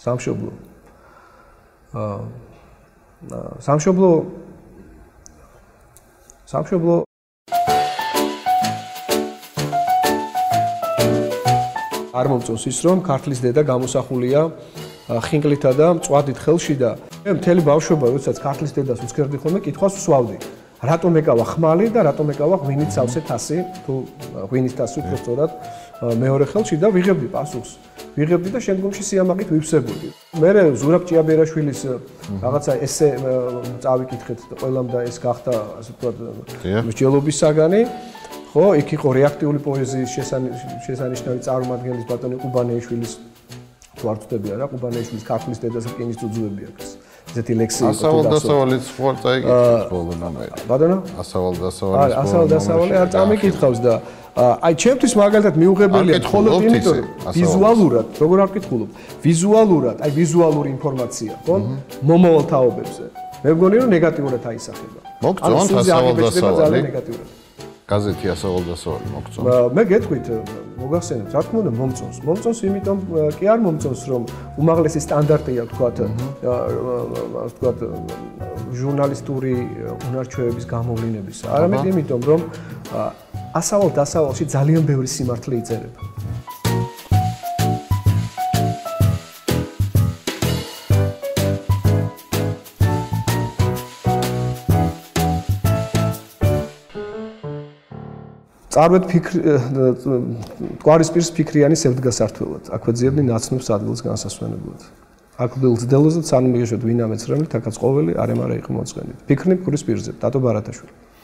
სამშობლო. სამშობლო არ მომწონს ის რომ ქართლის დედა გამოსახულია ხინკლითა და მწვადით ხელში და მე მთელი ბავშვობა როდესაც ქართლის დედას უცქერდი ხოლმე კითხვას ვსვავდი რატომ ეკავა ხმალი და რატომ ეკავა ღვინით სავსე თასი თუ ღვინის თასი უფრო სწორად მეორე ხელში და ვიღებდი პასუხს ვიღებდი და შემდგომში სიამაყით ვიფსებოდი მე ზურაბ ჭიაბერაშვილის რაღაცა ესე წავიკითხეთ ყველამ და ეს გახდა ასე ვთქვათ მსჯელობის საგანი ხო იქ იყო რეაქტიული პოეზიის შესანიშნავი წარმომადგენლის ბატონი ყუბანეიშვილის თუ არ ვწდები არა ყუბანეიშვილის ქართლის დედას რკინის ძუძუები აქვს ესეთი ლექსი იყო ასავალ-დასავალი სხვა წაიკითხავს ბოლომდე ბატონო ასავალ-დასავალი არ წამიკითხავს და აი ჩემთვის მაგალითად მიუღებელია მხოლოდ იმიტომ ვიზუალურად როგორ არ ვკითხულობ ვიზუალურად აი ვიზუალური ინფორმაცია ხო მომავალ თაობებზე მე მგონი რომ ნეგატიურად აისახება მოგწონთ ასავალ-დასავალი ძალიან ნეგატიურად გაზეთი ასავალ-დასავალი მოგწონთ მე გეტყვით მოგახსენებთ რა თქმა უნდა მომწონს იმიტომ კი არ მომწონს რომ უმაღლესი სტანდარტია ვთქვათ ჟურნალისტური უნარჩვევების გამოვლინების არამედ იმიტომ რომ ასავალ-დასავალში ძალიან ბევრი სიმართლე იწერება წარვეთ თგვარისპირს ფიქრიანი სევდგასართველად აქვე ძიებდი ნაცნობს ადგილს განსასვენებლად აქ ბილძდელოზე ცანმიგეშოთ ვინამე ცრემლით აქაც ყოველი არემარა იყო მოწყენით ფიქრნი ფურის პირზე დატო ბარათაშვილი